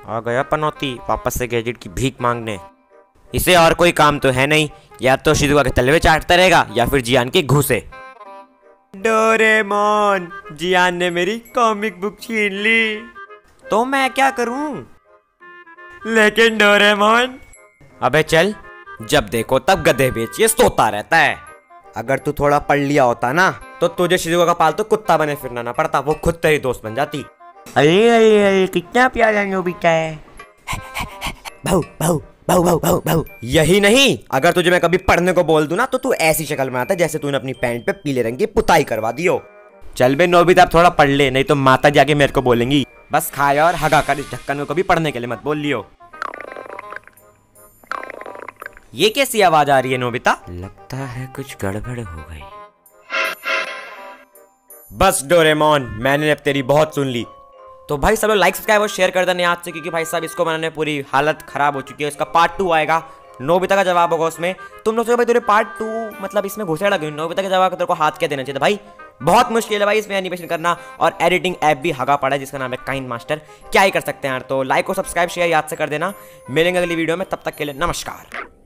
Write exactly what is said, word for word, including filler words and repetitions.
आ गया पनौती वापस से गैजेट की भीख मांगने। इसे और कोई काम तो है नहीं, या तो शिजुका के तलवे चाटता रहेगा या फिर जियान के घूसे। डोरेमोन, जियान ने मेरी कॉमिक बुक छीन ली, तो मैं क्या करूं? लेकिन डोरेमोन, अबे चल, जब देखो तब गधे बेचिए सोता रहता है। अगर तू थोड़ा पढ़ लिया होता ना तो तुझे शिजुका का पालतू कुत्ता बने फिरना ना पड़ता, वो खुद तेरी दोस्त बन जाती। अरे अरे अरे कितना प्यारा नोबिता है। भाऊ भाऊ भाऊ भाऊ भाऊ भाऊ। यही नहीं, अगर तुझे मैं कभी पढ़ने को बोल दूं ना तो तू ऐसी शक्ल बनाता जैसे तूने अपनी पैंट पे पीले रंग की पुताई करवा दी हो। चल बे नोबिता, आप थोड़ा पढ़ ले, नहीं तो माता जाके मेरे को बोलेंगी। बस खाया और हगा कर इस ढक्कन को कभी पढ़ने के लिए मत बोल लियो। ये कैसी आवाज आ रही है नोबिता? लगता है कुछ गड़बड़ हो गई। बस डोरेमोन, मैंने अब तेरी बहुत सुन ली। तो भाई सब लोग लाइक सब्सक्राइब और शेयर कर देना आज से, क्योंकि भाई साहब इसको बनाने पूरी हालत खराब हो चुकी है। इसका पार्ट टू आएगा, नोबिता का जवाब होगा उसमें। तुम लोग भाई तेरे पार्ट टू मतलब इसमें घुसेड़ा क्यों? नोबिता के जवाब का तेरे को हाथ क्या देना चाहिए भाई? बहुत मुश्किल है भाई इसमें एनिमेशन करना, और एडिटिंग ऐप भी हगा पड़ा है जिसका नाम है काइन मास्टर। क्या ही कर सकते हैं यार। तो लाइक और सब्सक्राइब शेयर याद से कर देना। मिलेंगे अगली वीडियो में, तब तक के लिए नमस्कार।